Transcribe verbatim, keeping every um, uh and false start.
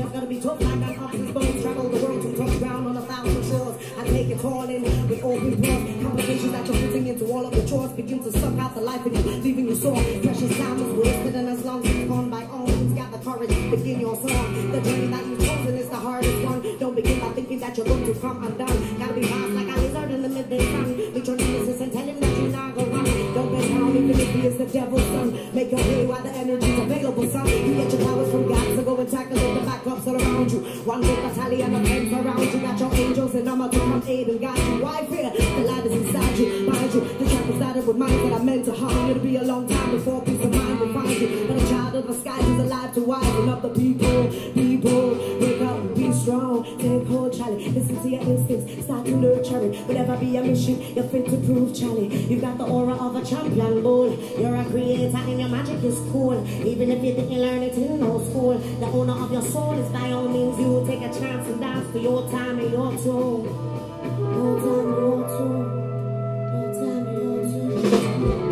life's gonna be tough like an ox's bones. Travel the world to touch ground on a thousand shores. I take it all in with open doors. Complications that you're putting into all of the chores begin to suck out the life in you, leaving you sore. Precious time is wasted, and as long as it's gone, by all means, got the courage, begin your song. The journey that you've chosen is the hardest one. Don't begin by thinking that you're going to come undone. Gotta be fast like a lizard in the midday sun. Meet your nemesis and tell him that you're not gonna run. Don't get down even if he is the devil's son. Make your way while the energy's available, son. You get your powers from God, so go and tackle all the backups all around you. One big battalion of friends around you. Got your angels and I'ma to come aid and guide you. Why fear? The light is inside you, mind you. The trap started with minds that are meant to harm you. It'll be a long time before peace of mind will find you. But a child of the skies is alive to wisen up the people. People, wake up, be strong. Take hold, Charlie. Listen to your instincts, start to nurture it. Whatever be your mission, you're fit to prove, Charlie. You've got the aura of a champion bull. You're a creator and your magic is cool. Even if you didn't learn it in no school, the owner of your soul is by all means you. Take a chance and dance for your time and your tune. Your time and your tune. Your time and your tune.